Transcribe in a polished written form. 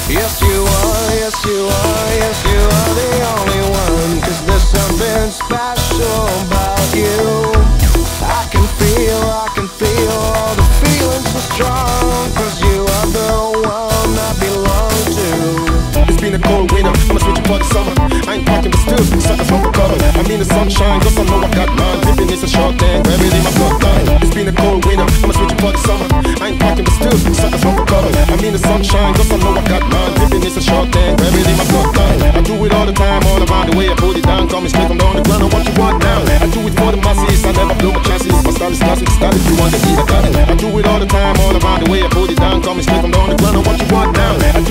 Yes you are, yes you are, yes you are the only one. 'Cause there's something special about you. I can feel all the feelings so strong. 'Cause you are the one I belong to. It's been a cold winter, I'ma switch it for the summer. I ain't packing but still, suckers won't recover. I mean the sunshine, cause I know I got mine. Dipping is a short thing, gravity my bloodline. It's been a cold winter, I'ma switch it for the summer. I ain't packing but still, suckers won't recover. I mean the sunshine, cause I know I got mine. Dipping is a short thing, gravity my bloodline. I do it all the time, all around the way. I put it down, call me straight from down the ground. I want you want now. I do it for the masses, I never blow my chances. My style is classic, style if you want to eat, I got it. I do it all the time, all around the way. I put it down, call me straight from down the ground. I want you want now.